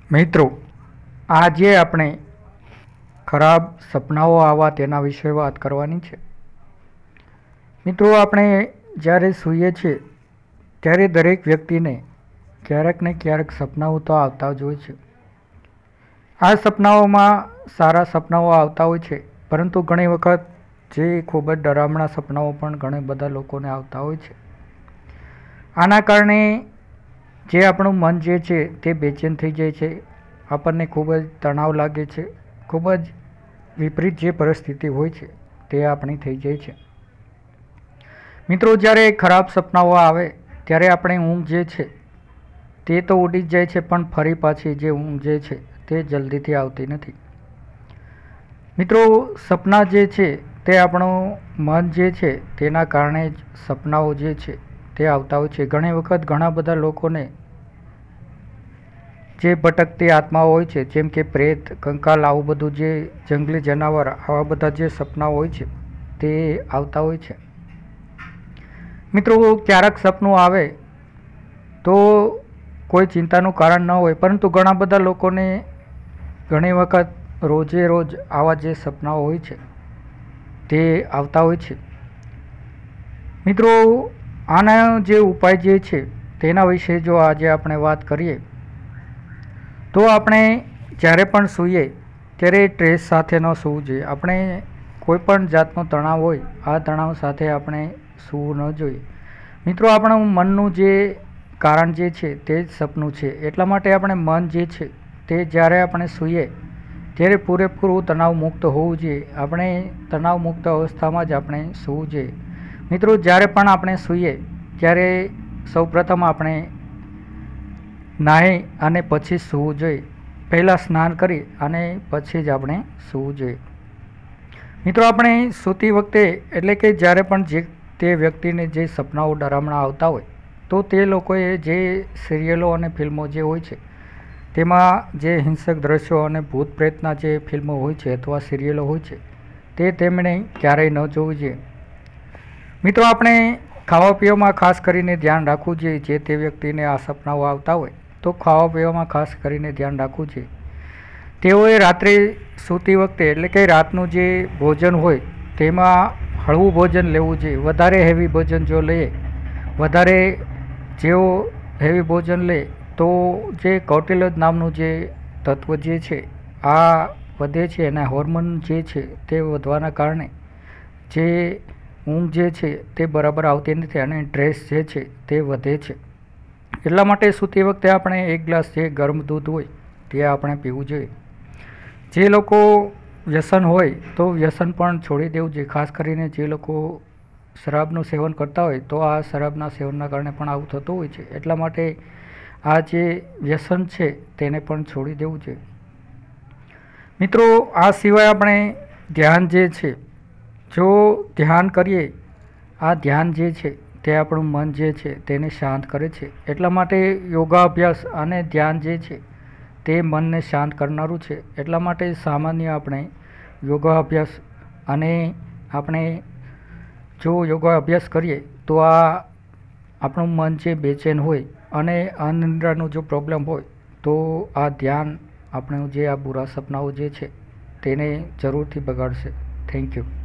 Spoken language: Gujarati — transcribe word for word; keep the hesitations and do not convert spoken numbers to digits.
મિત્રો, આજે આપણે ખરાબ સપનાઓ આવવા તેના વિશે વાત કરવાની છે। મિત્રો, આપણે જ્યારે સૂઈએ છીએ ત્યારે દરેક વ્યક્તિને ક્યારેક ને ક્યારેક સપનાઓ તો આવતા જ હોય છે। આ સપનાઓમાં સારા સપનાઓ આવતા હોય છે, પરંતુ ઘણી વખત જે ખૂબ જ ડરામણા સપનાઓ પણ ઘણા બધા લોકોને આવતા હોય છે। આના કારણે જે આપણું મન જે છે તે બેચેન થઈ જાય છે, આપણને ખૂબ જ તણાવ લાગે છે, ખૂબ જ વિપરીત જે પરિસ્થિતિ હોય છે તે આપણી થઈ જાય છે। મિત્રો, જ્યારે ખરાબ સપનાઓ આવે ત્યારે આપણે ઊંઘ જે છે તે તો ઉડી જ જાય છે, પણ ફરી પાછી જે ઊંઘ જે છે તે જલ્દીથી આવતી નથી। મિત્રો, સપના જે છે તે આપણું મન જે છે તેના કારણે જ સપનાઓ જે છે તે આવતા હોય છે। ઘણી વખત ઘણા બધા લોકોને જે ભટકતી આત્માઓ હોય છે, જેમ કે પ્રેત, કંકાલ, આવું બધું જે જંગલી જનાવર, આવા બધા જે સપના હોય છે તે આવતા હોય છે। મિત્રો, ક્યારેક સપનું આવે તો કોઈ ચિંતાનું કારણ ન હોય, પરંતુ ઘણા બધા લોકોને ઘણી વખત રોજે રોજ આવા જે સપનાઓ હોય છે તે આવતા હોય છે। મિત્રો, આના જે ઉપાય જે છે તેના વિશે જો આજે આપણે વાત કરીએ તો આપણે જ્યારે પણ સૂઈએ ત્યારે સ્ટ્રેસ સાથે ન સૂવું જોઈએ। આપણે કોઈ પણ જાતનો તણાવ હોય, આ તણાવ સાથે આપણે સૂવું ન જોઈએ। મિત્રો, આપણું મનનું જે કારણ જે છે તે જ સપનું છે, એટલા માટે આપણે મન જે છે તે જ્યારે આપણે સૂઈએ ત્યારે પૂરેપૂરું તણાવ મુક્ત હોવું જોઈએ। આપણે તણાવ મુક્ત અવસ્થામાં જ આપણે સૂવું જોઈએ। મિત્રો, જ્યારે પણ આપણે સૂઈએ ત્યારે સૌપ્રથમ આપણે નાહી અને પછી સૂવું જોઈએ। પહેલાં સ્નાન કરી અને પછી જ આપણે સૂવું જોઈએ। મિત્રો, આપણે સૂતી વખતે એટલે કે જ્યારે પણ જે તે વ્યક્તિને જે સપનાઓ ડરામણા આવતા હોય તો તે લોકોએ જે સિરિયલો અને ફિલ્મો જે હોય છે તેમાં જે હિંસક દ્રશ્યો અને ભૂત પ્રેતના જે ફિલ્મો હોય છે અથવા સિરિયલો હોય છે તે તેમણે ક્યારેય ન જોવું જોઈએ। મિત્રો, આપણે ખાવા પીવામાં ખાસ કરીને ધ્યાન રાખવું જોઈએ। જે તે વ્યક્તિને આ સપનાઓ આવતા હોય તો ખાવા પીવામાં ખાસ કરીને ધ્યાન રાખવું જોઈએ। તેઓએ રાત્રે સૂતી વખતે એટલે કે રાતનું જે ભોજન હોય તેમાં હળવું ભોજન લેવું જોઈએ। વધારે હેવી ભોજન જો લઈએ, વધારે જેઓ હેવી ભોજન લે તો જે કોર્ટિસોલ નામનું જે તત્વ જે છે આ વધે છે, અને હોર્મોન જે છે તે વધવાના કારણે જે ઊંઘ જે છે તે બરાબર આવતી નથી અને સ્ટ્રેસ જે છે તે વધે છે। એટલા માટે સૂતી વખતે આપણે એક ગ્લાસ જે ગરમ દૂધ હોય તે આપણે પીવું જોઈએ। જે લોકો વ્યસન હોય તો વ્યસન પણ છોડી દેવું જોઈએ। ખાસ કરીને જે લોકો શરાબનું સેવન કરતા હોય તો આ શરાબના સેવનના કારણે પણ આવું થતું હોય છે। એટલા માટે આ જે વ્યસન છે તેને પણ છોડી દેવું જોઈએ। મિત્રો, આ સિવાય આપણે ધ્યાન જે છે, જો ધ્યાન કરીએ, આ ધ્યાન જે છે તે આપણું મન જે છે તેને શાંત કરે છે। એટલા માટે યોગા અભ્યાસ અને ધ્યાન જે છે તે મનને શાંત કરનારું છે। એટલા માટે સામાન્ય આપણે યોગા અભ્યાસ અને આપણે જો યોગા અભ્યાસ કરીએ તો આ આપણું મન જે બેચેન હોય અને અનિદ્રાનો જો પ્રોબ્લેમ હોય તો આ ધ્યાન આપણું જે આ બુરા સપનાઓ જે છે તેને જરૂરથી બગાડશે। Thank you.